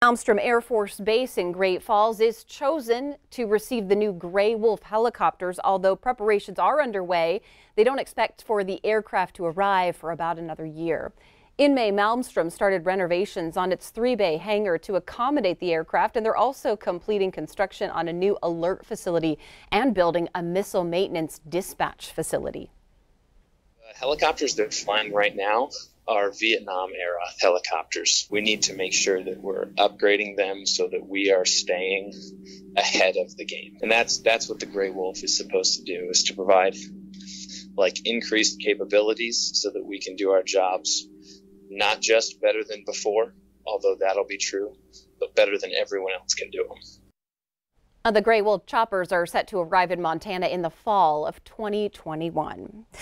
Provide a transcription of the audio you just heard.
Malmstrom Air Force Base in Great Falls is chosen to receive the new Gray Wolf helicopters. Although preparations are underway, they don't expect for the aircraft to arrive for about another year. In May, Malmstrom started renovations on its 3-bay hangar to accommodate the aircraft, and they're also completing construction on a new alert facility and building a missile maintenance dispatch facility. The helicopters that are flying right now are Vietnam-era helicopters. We need to make sure that we're upgrading them so that we are staying ahead of the game. And that's what the Gray Wolf is supposed to do, is to provide increased capabilities so that we can do our jobs not just better than before, although that'll be true, but better than everyone else can do them. The Gray Wolf choppers are set to arrive in Montana in the fall of 2021.